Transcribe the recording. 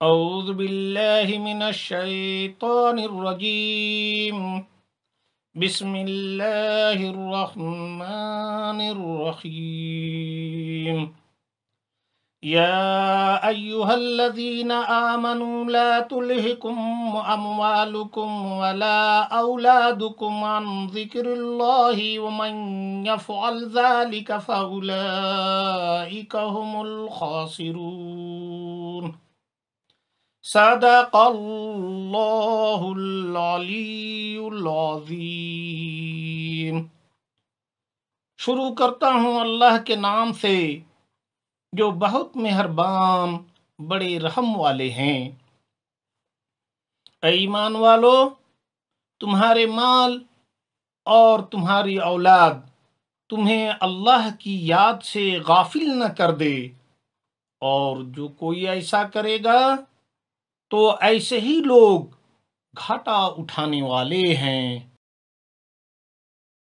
اعوذ باللہ من الشیطان الرجیم بسم اللہ الرحمن الرحیم یا ایہا الذین آمنوا لا تلہکم اموالکم ولا اولادکم عن ذکر اللہ ومن یفعل ذلک فاولئک هم الخاسرون۔ صدق اللہ العلی العظیم۔ شروع کرتا ہوں اللہ کے نام سے جو بہت مہربان بڑے رحم والے ہیں۔ اے ایمان والو، تمہارے مال اور تمہاری اولاد تمہیں اللہ کی یاد سے غافل نہ کر دے، اور جو کوئی ایسا کرے گا تو ایسے ہی لوگ گھاٹا اٹھانے والے ہیں۔